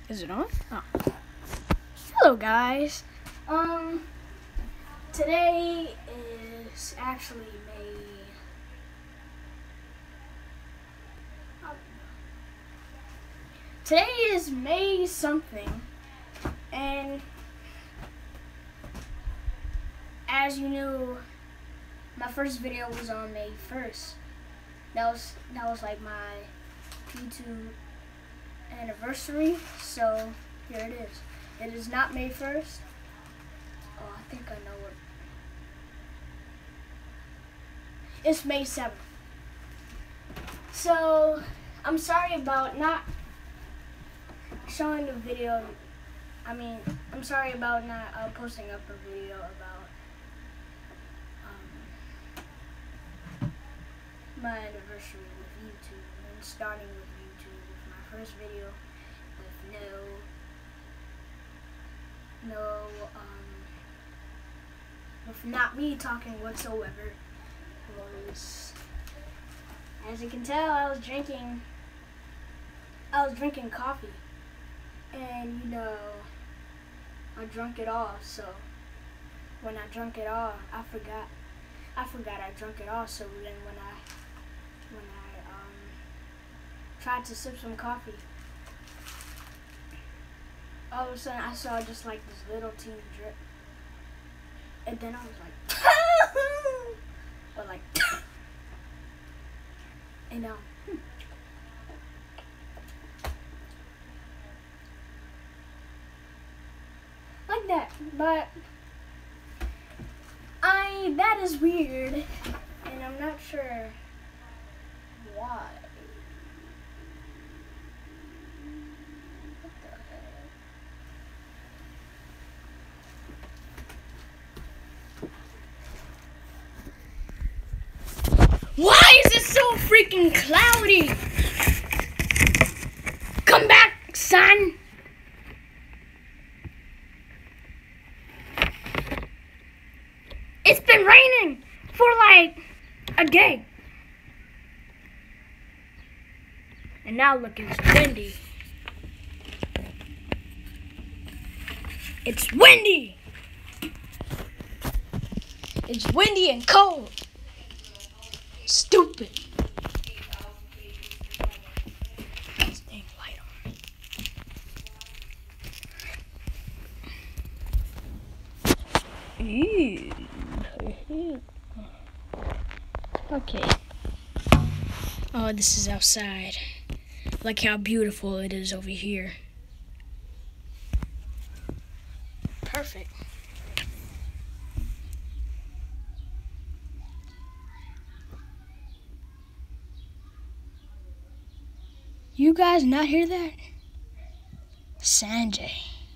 Is it on? Oh. Hello, guys. Today is actually Today is May something, and as you knew, my first video was on May 1st. That was like my YouTube anniversary, so here it is. It is not May 1st. Oh, I think I know it. It's May 7th. So, I'm sorry about not showing the video. I'm sorry about not posting up a video about my anniversary with YouTube and starting with YouTube with my first video with with not me talking whatsoever. As you can tell, I was drinking coffee, and I drank it all. So when I drank it all, I forgot I drank it all. So then when I tried to sip some coffee, all of a sudden I saw just like this little teeny drip, and then I was like, or like, and like that. But that is weird, and I'm not sure why. Why is it so freaking cloudy? Come back, son. It's been raining for like a day. And now look, it's windy. It's windy. It's windy and cold. Stupid. This dang light on. Ew. Okay. Oh, this is outside. Look how beautiful it is over here. Perfect. You guys not hear that? Sanjay.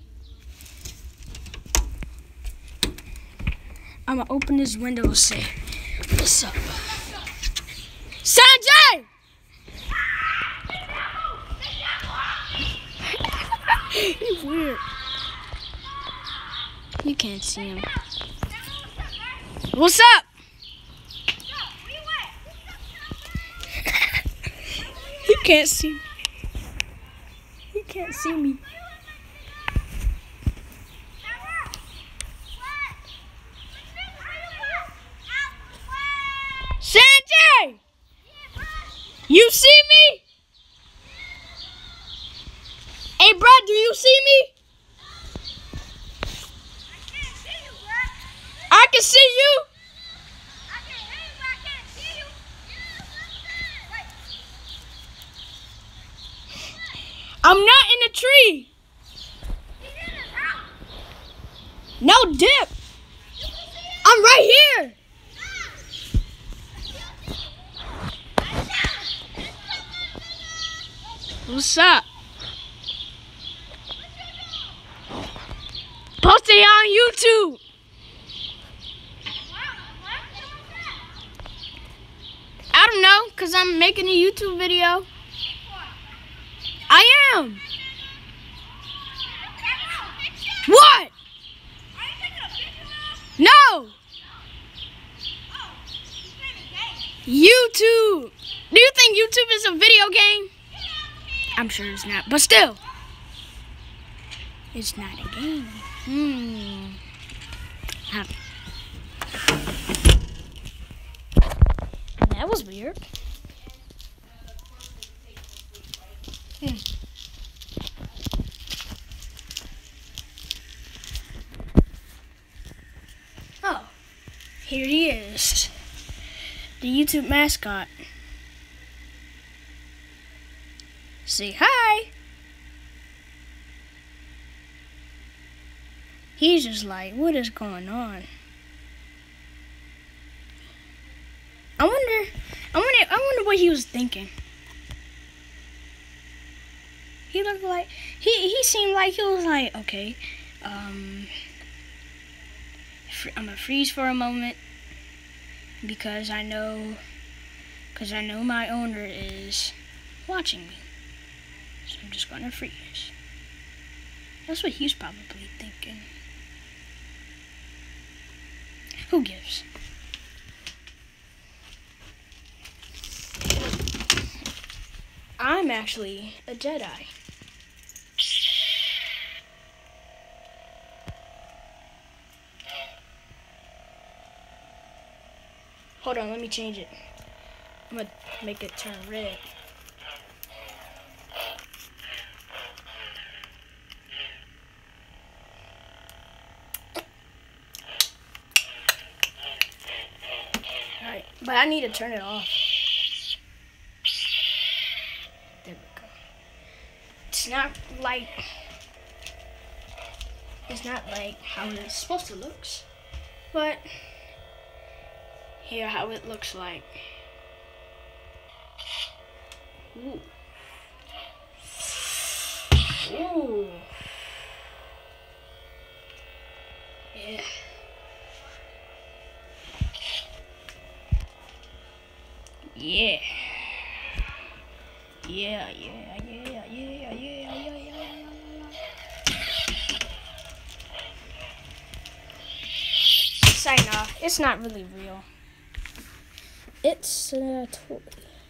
I'm gonna open this window and say, what's up? Sanjay! He's weird. You can't see him. What's up? He can't see me. He can't see me. Sanjay! You see me? Hey, bro, do you see me? I can see you. I'm not in a tree. No dip. I'm right here. What's up? Post it on YouTube. I don't know, because I'm making a YouTube video. I am. What? No. YouTube. Do you think YouTube is a video game? I'm sure it's not, but still. It's not a game. That was weird. Oh, here he is. The YouTube mascot. Say hi. He's just like, what is going on? I wonder what he was thinking. He looked like he seemed like he was like, okay, I'm gonna freeze for a moment because I know my owner is watching me. So I'm just gonna freeze. That's what he's probably thinking. Who gives? I'm actually a Jedi. Hold on, let me change it. I'm gonna make it turn red. Alright, but I need to turn it off. There we go. It's not like how it's supposed to look, but here how it looks like. Ooh. Ooh. Yeah. Yeah. Yeah. Sign off. It's not really real. It's a toy.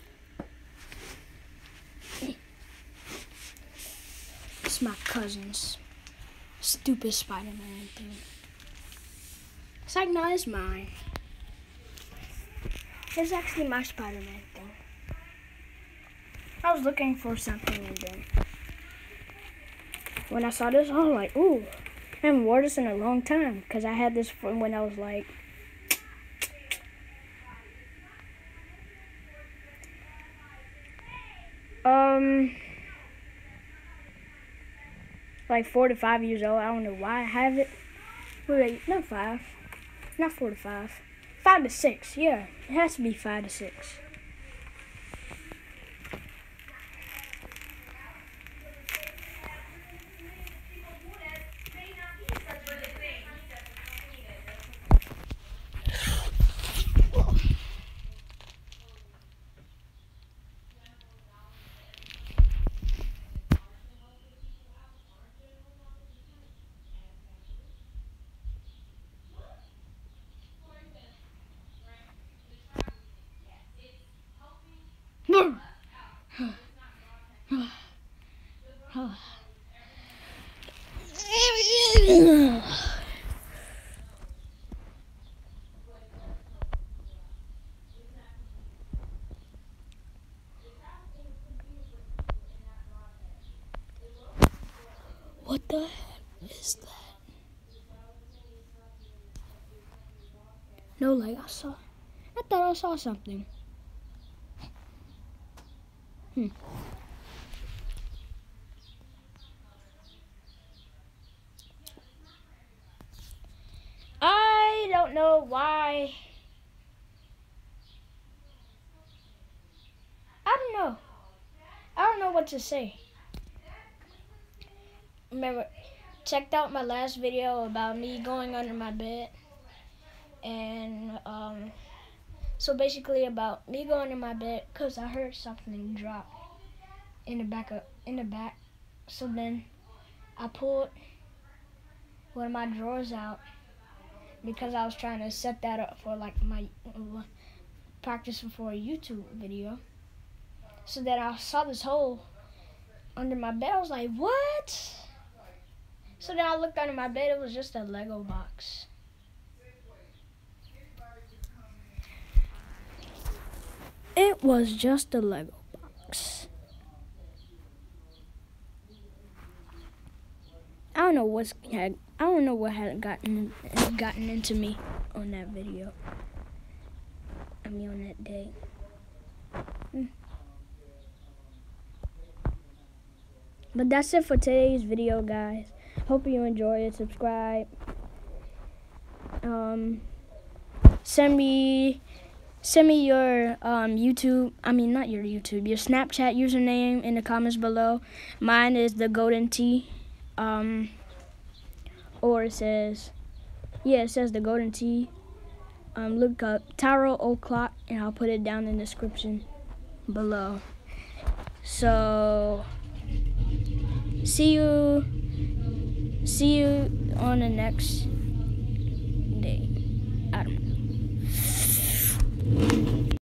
It's my cousin's stupid Spider-Man thing. It's like, no, it's mine. It's actually my Spider-Man thing. I was looking for something and then when I saw this, I was like, ooh, I haven't worn this in a long time because I had this from when I was like 4 to 5 years old. I don't know why I have it. Wait, not 5. Not 4 to 5. 5 to 6. Yeah, it has to be 5 to 6. What the heck is that? No, like I thought I saw something. I don't know why. I don't know what to say. Remember, checked out my last video about me going under my bed. And so basically about me going in my bed because I heard something drop in the back. So then I pulled one of my drawers out because I was trying to set that up for like my practice for a YouTube video. So then I saw this hole under my bed. I was like, what? So then I looked under my bed. It was just a Lego box. It was just a Lego box. I don't know what had gotten into me on that video. I mean, on that day. But that's it for today's video, guys. Hope you enjoy it. Subscribe. Send me your YouTube. I mean, not your YouTube. Your Snapchat username in the comments below. Mine is the Golden T. Or it says the Golden T. Look up Taro O'Clock, and I'll put it down in the description below. So see you on the next day. I don't know.